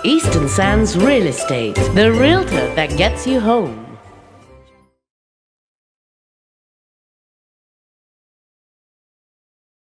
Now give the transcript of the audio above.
Eastern Sands Real Estate, the realtor that gets you home.